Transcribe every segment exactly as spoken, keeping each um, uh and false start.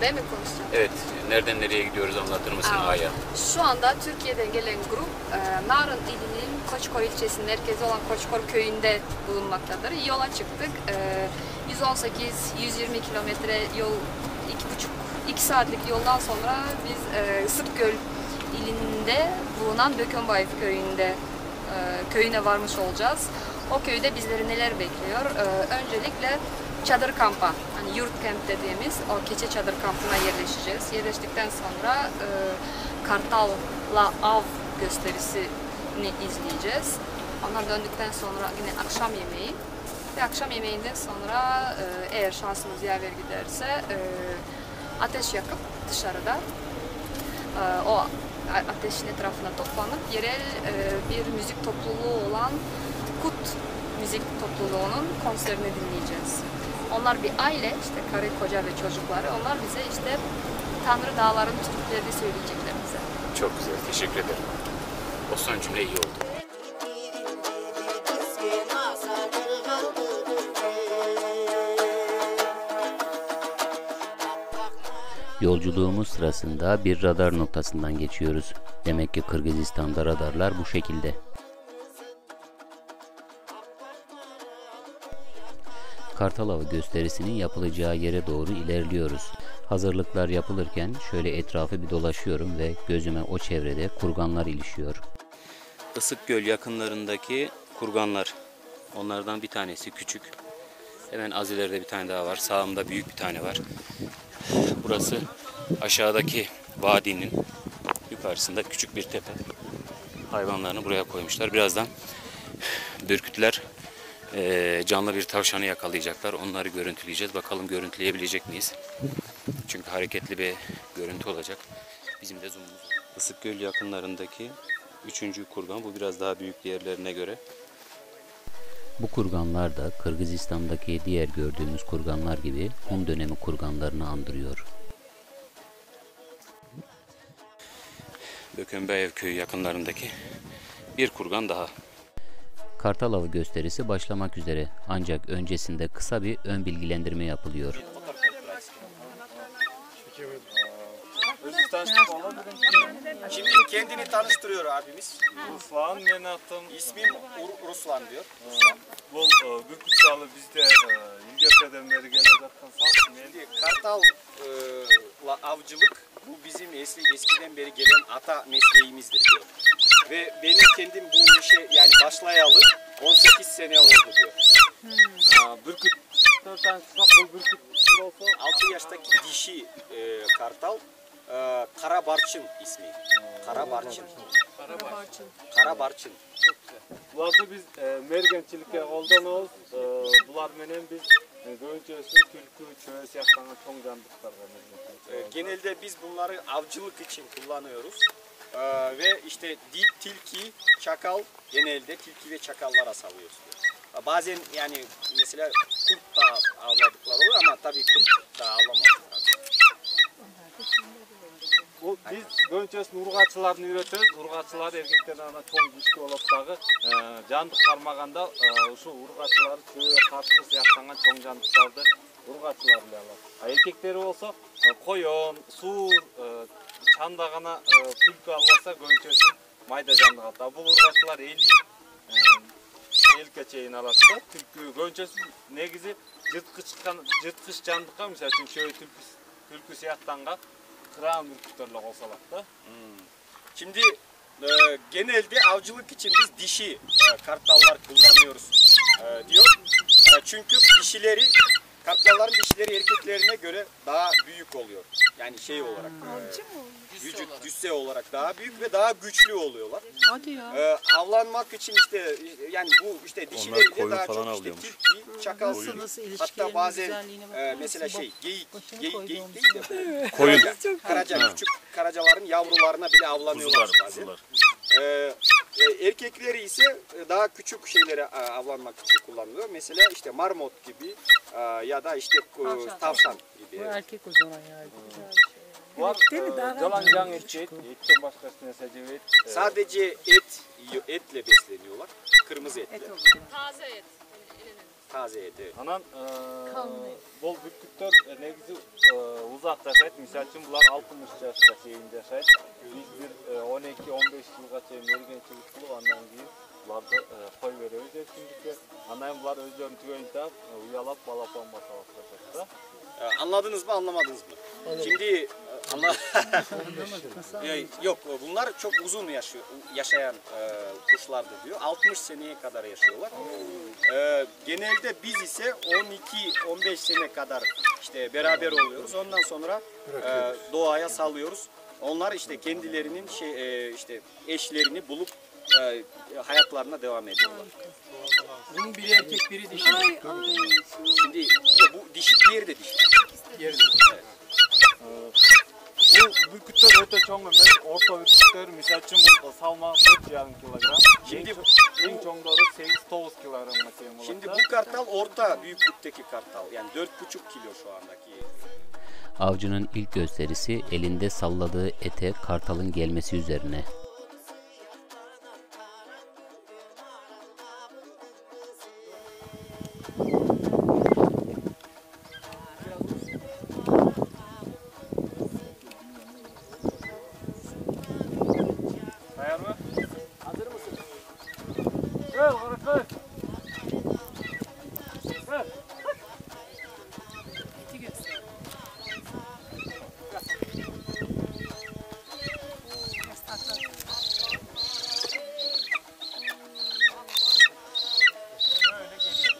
Ben mi konuşacağım? Evet, nereden nereye gidiyoruz anlatır mısın Aya? Şu anda Türkiye'den gelen grup e, Narın ilinin Koçkor ilçesinin merkezi olan Koçkor köyünde bulunmaktadır. Yola çıktık. E, yüz on sekiz yüz yirmi kilometre yol, iki buçuk iki saatlik yoldan sonra biz e, Sırtgöl ilinde bulunan Bökenbayef köyünde e, köyüne varmış olacağız. O köyde bizleri neler bekliyor? E, öncelikle çadır kampa, hani yurt kamp dediğimiz o keçe çadır kampına yerleşeceğiz. Yerleştikten sonra e, Kartal'la av gösterisini izleyeceğiz. Ondan döndükten sonra yine akşam yemeği ve akşam yemeğinden sonra e, eğer şansımız yaver giderse e, ateş yakıp dışarıda e, o ateşin etrafına toplanıp yerel e, bir müzik topluluğu olan Kut müzik topluluğunun konserini dinleyeceğiz. Onlar bir aile, işte karı, koca ve çocukları. Onlar bize işte Tanrı Dağları'nın türkülerini söyleyecekler bize. Çok güzel, teşekkür ederim. O son cümle iyi oldu. Yolculuğumuz sırasında bir radar noktasından geçiyoruz. Demek ki Kırgızistan'da radarlar bu şekilde. Kartal avı gösterisinin yapılacağı yere doğru ilerliyoruz. Hazırlıklar yapılırken şöyle etrafı bir dolaşıyorum ve gözüme o çevrede kurganlar ilişiyor. Isıkgöl yakınlarındaki kurganlar. Onlardan bir tanesi küçük. Hemen az ileride bir tane daha var. Sağımda büyük bir tane var. Burası aşağıdaki vadinin yukarısında küçük bir tepe. Hayvanlarını buraya koymuşlar. Birazdan Bürkütler e, canlı bir tavşanı yakalayacaklar. Onları görüntüleyeceğiz. Bakalım görüntüleyebilecek miyiz? Çünkü hareketli bir görüntü olacak. Bizim de zoomumuz var. Isıkgöl yakınlarındaki üçüncü kurgan. Bu biraz daha büyük diğerlerine göre. Bu kurganlar da Kırgızistan'daki diğer gördüğümüz kurganlar gibi Hun dönemi kurganlarını andırıyor. Bökenbayev köyü yakınlarındaki bir kurgan daha. Kartal avı gösterisi başlamak üzere, ancak öncesinde kısa bir ön bilgilendirme yapılıyor. Şimdi kendini tanıştırıyor abimiz. Ruslan, ben attım. İsmim Ur Ruslan diyor. Bu Bürkütçalı bizde İngiltere'den beri gelecek kasap. Şimdi Kartal'la avcılık bu bizim eski, eskiden beri gelen ata mesleğimizdir diyor. Ve benim kendim bu işe yani başlayalı on sekiz sene oldu diyor. Hmm. Bürküt, Bürküt altı yaştaki dişi e, kartal e, Karabarçın ismi. Karabarçın. Karabarçın. Karabarçın. Bularda biz e, mergençilikке koldanıyoruz. E, bular menen biz e, Gönçösün, Tülkü, Çöğüs yaktanı çoğun canlıklarga e, genelde biz bunları avcılık için kullanıyoruz. Ee, ve işte dip, tilki, çakal genelde tilki ve çakallara salıyoruz diyor. Bazen yani mesela kurt da avladıkları oluyor ama tabii kurt da avlamaz. Bu biz Gönçösün urgaçılarını üretiyoruz. Urgaçılar erkeklerden ana çoğun güçlü olup dağı e, candık karmaganda e, şu urgaçıları çöğe karşı siyahtangan çoğun candıklardı urgaçılar bile alır. Erkekleri olsa e, koyun, sur, e, çandağına e, tülkü almasa Gönçösün mayda candık hatta. Bu urgaçılar eli e, elke çeyin alatsa tülkü Gönçösün negizi cırtkış, cırtkış candıkka mesela için şöyle tülkü, tülkü siyahtangan kıran ürkütlerle olsalar da. Hmm. Şimdi e, genelde avcılık için biz dişi e, kartallar kullanıyoruz e, diyor. E, çünkü dişileri, kartalların dişileri erkeklerine göre daha büyük oluyor. Yani şey olarak, e, vücut cüsse olarak daha büyük ve daha güçlü oluyorlar. Hadi ya. E, avlanmak için işte yani bu işte dişileriyle daha çok işte avlıyormuş. tilki, çakal, Nasıl, nasıl hatta bazen e, mesela şey geyik, geyik, geyik değil de koyun, karaca, küçük karacaların yavrularına bile avlanıyorlar bazen. E, e, erkekleri ise daha küçük şeylere e, avlanmak için kullanılıyor. Mesela işte marmot gibi e, ya da işte e, tavşan gibi. Bu erkek o zaman yani. Var, Değil mi? Daha yalancan et, etten başkasına sadece et. Sadece et, etle besleniyorlar. Kırmızı etle. Taze et. taze eti. Анан бул бүркүттөр негизи узак жашайт. Мисалы үчүн булар алтымыш жашка чейин жашайт. Биз бир он эки он беш жылга чейин мергенчилик кылып, андан кийин буларды кой беребиз эркиндикке. Андан кийин булар өзлөрүнүн түгөйүн таап, уялап балапан басалап жатат да. Anladınız mı, anlamadınız mı? Şimdi anla yok, bunlar çok uzun yaşıyor, yaşayan e, kuşlardır diyor. altmış seneye kadar yaşıyorlar. E, genelde biz ise on iki on beş sene kadar işte beraber oluyoruz. Ondan sonra e, doğaya salıyoruz. Onlar işte kendilerinin şey e, işte eşlerini bulup e, hayatlarına devam ediyorlar. Bunun biri erkek, biri dişi. Şimdi ya bu dişi, diğeri de dişi. Diğeri de. Evet. Бул бүркүттөр өтө чоң эмес, орто бүркүттөр, мисалы үчүн бул салмагы төрт жарым килограмм. Şimdi эң чоңдору сегиз тогуз килограммга чейин болот. Şimdi bu kartal orta büyüklükteki kartal. Yani dört buçuk kilo şu andaki. Avcının ilk gösterisi elinde salladığı ete kartalın gelmesi üzerine. Hazır mısın? Gel, karakter. Gel. Eti göster. Biraz takla. Böyle geliyor.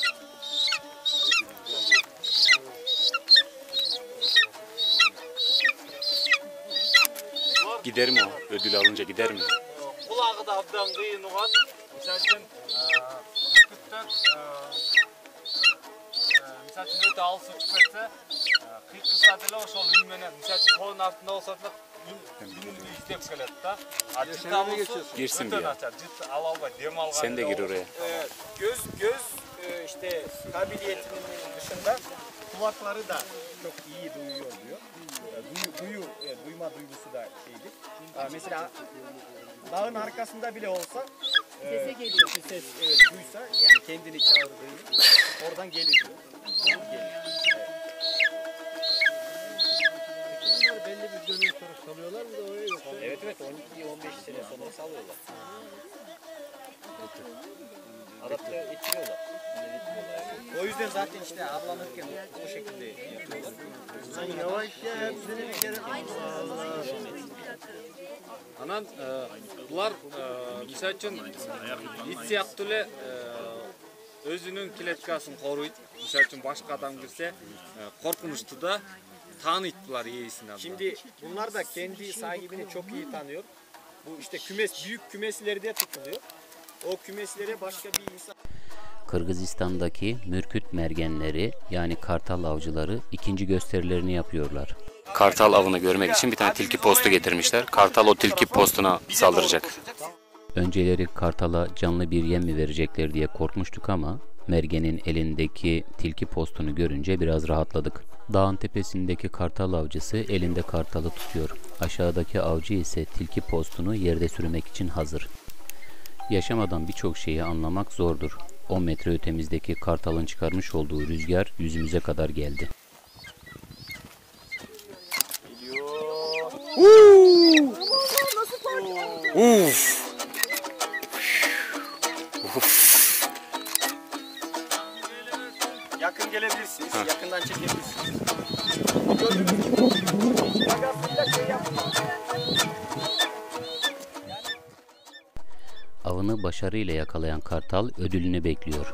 Gider mi o? Ödül alınca gider mi? Kulağı da abdan kıyın uğan. Misal için бүркүттөн misal için öte alsı çıkırsa kıyıkısa dele ошол үн менен misal için kolun altında olsa da үнünü izdep keledi da. Cıt alысы Girsin öte diye. açar. Cıt al albay dem algan. Sen de gir oraya. Ee, göz göz e, işte kabiliyetinin dışında kulakları da çok iyi duyuyor diyor. E, Duyu, duyu e, duyma duygusu da şeydir. Aa, mesela dağın arkasında bile olsa e, Sese geliyor. bir ses evet, duysa yani kendini çağırdığını oradan gelir diyor. Gelir. Evet. Bunlar belli bir dönem sonra salıyorlar mı da oraya yoksa? Evet evet on iki on beş sene sonra salıyorlar. Adapte ettiriyorlar. O yüzden zaten işte avlanırken o şekilde yapıyorlar. Sen yavaş ya, hepsini bir kere. Анан булар мисалы үчүн ит сыяктуу эле өзүнүн клеткасын коруйт. Мисалы үчүн башка адам кирсе коркунучтуу да tanıyt булар ээсин. Şimdi bunlar da kendi sahibini çok iyi tanıyor. Bu işte kümes, büyük kümeslerde tutuluyor. O kümeslere başka bir insan... Kırgızistan'daki mürküt mergenleri yani kartal avcıları ikinci gösterilerini yapıyorlar. Kartal avını görmek için bir tane tilki postu getirmişler. Kartal o tilki postuna saldıracak. Önceleri kartala canlı bir yem mi verecekler diye korkmuştuk ama mergenin elindeki tilki postunu görünce biraz rahatladık. Dağın tepesindeki kartal avcısı elinde kartalı tutuyor. Aşağıdaki avcı ise tilki postunu yerde sürmek için hazır. Yaşamadan birçok şeyi anlamak zordur. on metre ötemizdeki kartalın çıkarmış olduğu rüzgar yüzümüze kadar geldi. Uf. Yakın gelebilirsiniz, Ha. yakından çekebilirsiniz. Avını başarıyla yakalayan kartal ödülünü bekliyor.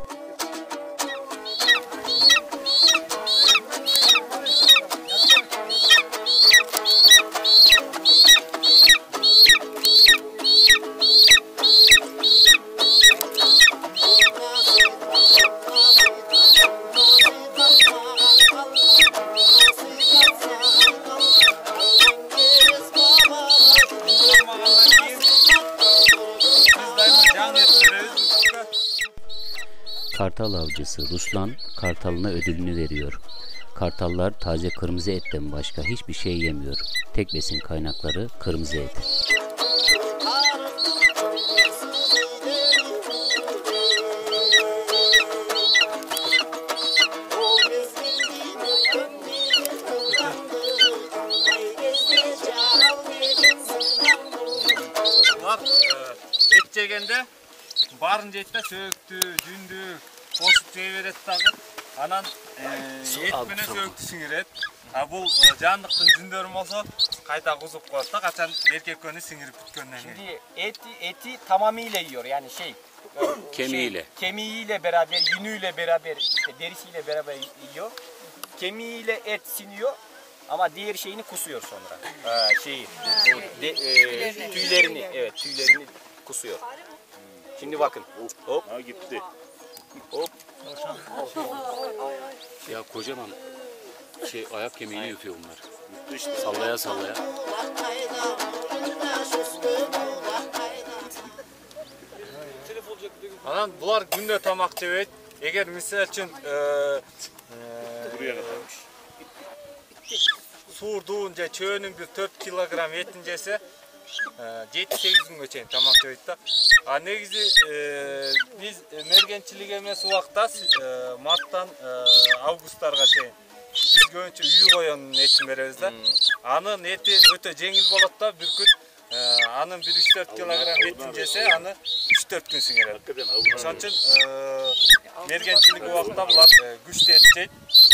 Kartal avcısı Ruslan kartalına ödülünü veriyor. Kartallar taze kırmızı etten başka hiçbir şey yemiyor. Tek besin kaynakları kırmızı et. жегенде барын жейт да сөктү, жүндү кошуп жей берет дагы. Анан эт менен сөктү сиңирет. А бул жандыктын жүндөрү болсо кайта кузуп коет да качан эркеккөнү сиңирип бүткөндөн кийин. Şimdi eti eti tamamıyla yiyor yani şey. Kemiğiyle. Şey, kemiğiyle beraber, yünüyle beraber, işte derisiyle beraber yiyor. Kemiğiyle et siniyor ama diğer şeyini kusuyor sonra. Ee, şeyi, o de, e, tüylerini, evet tüylerini kusuyor. Şimdi bakın. Hop. Ha gitti. Hop. Ya kocaman şey ayak kemiğini yutuyor bunlar. Gitti işte. Sallaya sallaya. Анан булар күндө тамак жебейт. Эгер мисалы үчүн Buraya kadarmış. суурдун же чөөнүн бир төрт килограмм этин жесе жети сегиз күнгө чейин тамак жебейт да. А негизи биз мергенчилик эмес убакта марттан августтарга чейин биз көбүнчө үй коёнун этин беребиз да. Анын эти өтө жеңил болот да, бүркүт. Анын bir üç dört kilogram etin jese аны üç dört күн сиңирет. Ошон үчүн мергенчилик убакта булар күчтүү эт жейт.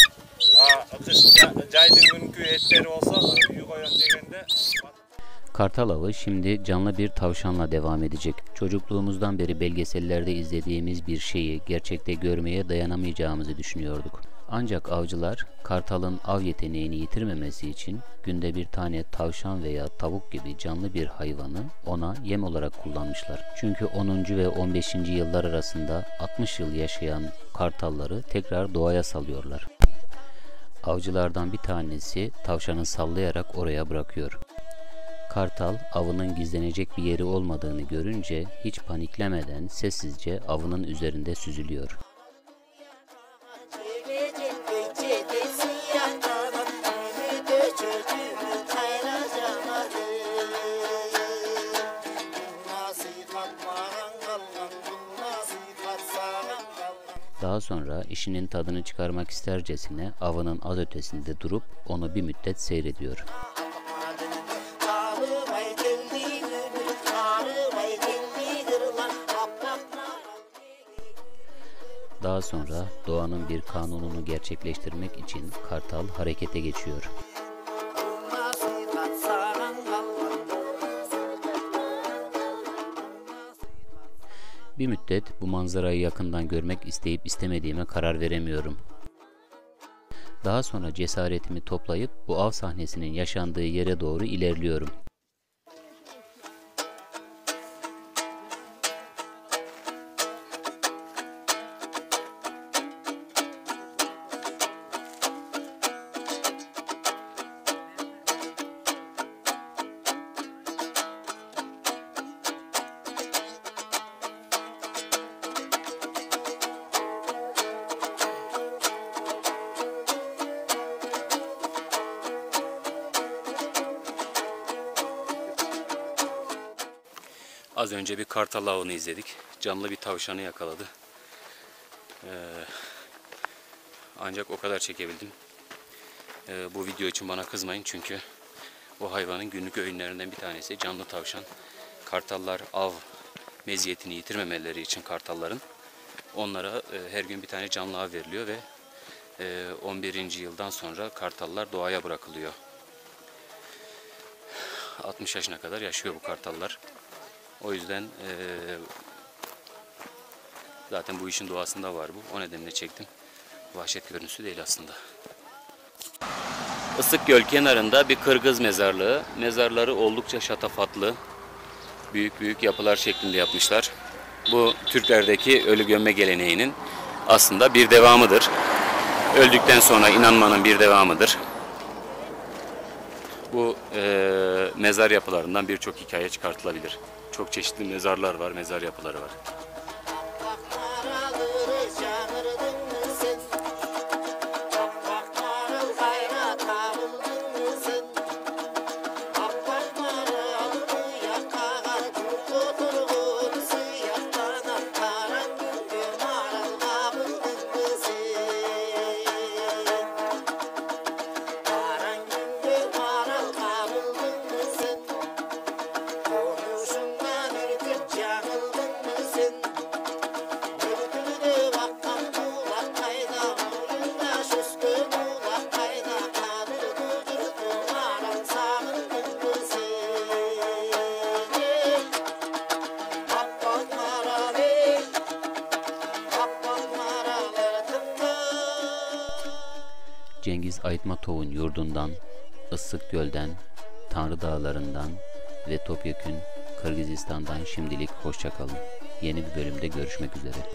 Жайдын күнкү эттери болсо үй коён жегенде. Kartal avı şimdi canlı bir tavşanla devam edecek. Çocukluğumuzdan beri belgesellerde izlediğimiz bir şeyi gerçekte görmeye dayanamayacağımızı düşünüyorduk. Ancak avcılar kartalın av yeteneğini yitirmemesi için günde bir tane tavşan veya tavuk gibi canlı bir hayvanı ona yem olarak kullanmışlar. Çünkü onuncu ve on beşinci yıllar arasında altmış yıl yaşayan kartalları tekrar doğaya salıyorlar. Avcılardan bir tanesi tavşanı sallayarak oraya bırakıyor. Kartal avının gizlenecek bir yeri olmadığını görünce hiç paniklemeden sessizce avının üzerinde süzülüyor. Daha sonra işinin tadını çıkarmak istercesine avının az ötesinde durup onu bir müddet seyrediyor. Daha sonra doğanın bir kanununu gerçekleştirmek için kartal harekete geçiyor. Bir müddet bu manzarayı yakından görmek isteyip istemediğime karar veremiyorum. Daha sonra cesaretimi toplayıp bu av sahnesinin yaşandığı yere doğru ilerliyorum. Az önce bir kartal avını izledik. Canlı bir tavşanı yakaladı. Ee, ancak o kadar çekebildim. Ee, bu video için bana kızmayın çünkü o hayvanın günlük öğünlerinden bir tanesi canlı tavşan. Kartallar av meziyetini yitirmemeleri için kartalların onlara e, her gün bir tane canlı av veriliyor ve e, on birinci yıldan sonra kartallar doğaya bırakılıyor. altmış yaşına kadar yaşıyor bu kartallar. O yüzden e, zaten bu işin doğasında var bu. O nedenle çektim. Vahşet görüntüsü değil aslında. Isıkgöl kenarında bir Kırgız mezarlığı. Mezarları oldukça şatafatlı. Büyük büyük yapılar şeklinde yapmışlar. Bu Türklerdeki ölü gömme geleneğinin aslında bir devamıdır. Öldükten sonra inanmanın bir devamıdır. Bu e, mezar yapılarından birçok hikaye çıkartılabilir. Çok çeşitli mezarlar var, mezar yapıları var. Konuşundan ürküp canıldı Cengiz Aytmatov'un yurdundan, Issık Göl'den, Tanrı Dağları'ndan ve topyekün Kırgızistan'dan şimdilik hoşça kalın. Yeni bir bölümde görüşmek üzere.